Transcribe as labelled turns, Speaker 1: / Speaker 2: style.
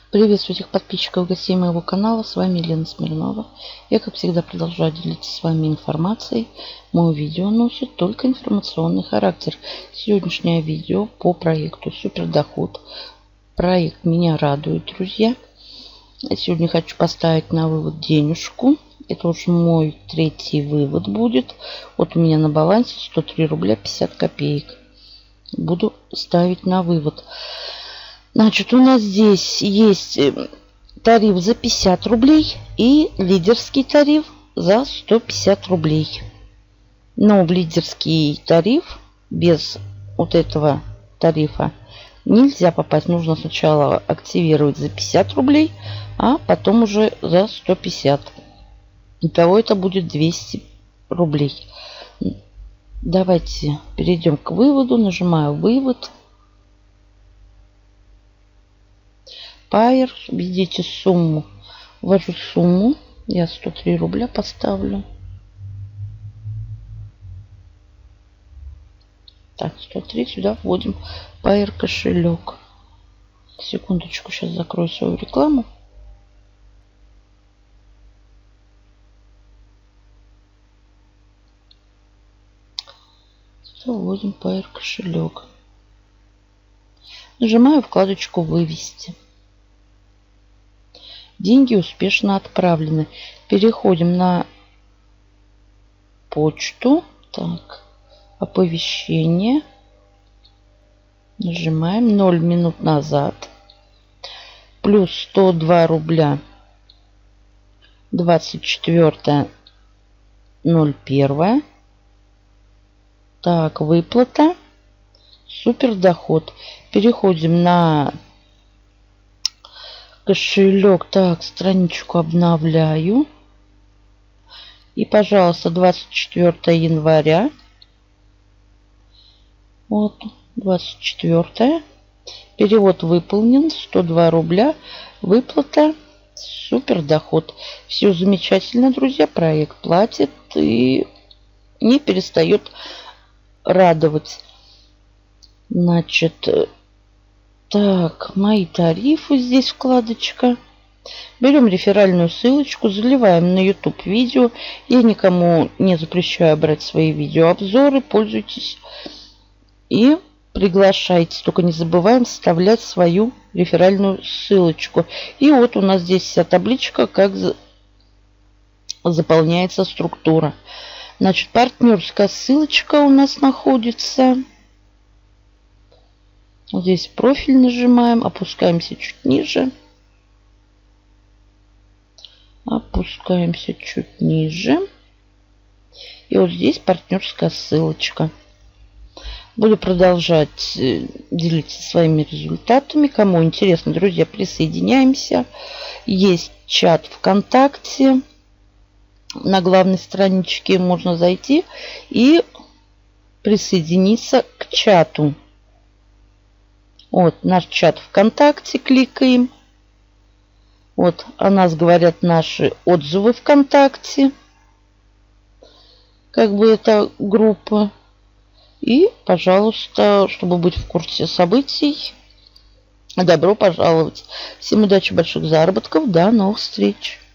Speaker 1: Приветствую всех подписчиков и гостей моего канала. С вами Елена Смирнова. Я, как всегда, продолжаю делиться с вами информацией. Мое видео носит только информационный характер. Сегодняшнее видео по проекту Супердоход. Проект меня радует, друзья. Сегодня хочу поставить на вывод денежку. Это уже мой третий вывод будет. Вот у меня на балансе 103 рубля 50 копеек. Буду ставить на вывод. Значит, у нас здесь есть тариф за 50 рублей и лидерский тариф за 150 рублей. Но в лидерский тариф без вот этого тарифа нельзя попасть. Нужно сначала активировать за 50 рублей, а потом уже за 150. Итого это будет 200 рублей. Давайте перейдем к выводу. Нажимаю «Вывод». Pair, введите сумму. Ввожу сумму. Я 103 рубля поставлю. Так, 103. Сюда вводим Pair кошелек. Секундочку, сейчас закрою свою рекламу. Сюда вводим Pair кошелек. Нажимаю вкладочку «Вывести». Деньги успешно отправлены. Переходим на почту. Так, оповещение. Нажимаем 0 минут назад. Плюс 102 рубля 24.01. Так, выплата. Супердоход. Переходим на кошелек. Так, страничку обновляю. И, пожалуйста, 24 января. Вот, 24. Перевод выполнен. 102 рубля. Выплата. Супердоход. Все замечательно, друзья. Проект платит и не перестает радовать. Значит, так, мои тарифы, здесь вкладочка. Берем реферальную ссылочку, заливаем на YouTube видео. Я никому не запрещаю брать свои видеообзоры. Пользуйтесь и приглашайте. Только не забываем вставлять свою реферальную ссылочку. И вот у нас здесь вся табличка, как заполняется структура. Значит, партнерская ссылочка у нас находится. Вот здесь профиль нажимаем, опускаемся чуть ниже. Опускаемся чуть ниже. И вот здесь партнерская ссылочка. Буду продолжать делиться своими результатами. Кому интересно, друзья, присоединяемся. Есть чат ВКонтакте. На главной страничке можно зайти и присоединиться к чату. Вот наш чат ВКонтакте, кликаем. Вот о нас говорят наши отзывы ВКонтакте. Как бы это группа. И, пожалуйста, чтобы быть в курсе событий, добро пожаловать. Всем удачи, больших заработков. До новых встреч.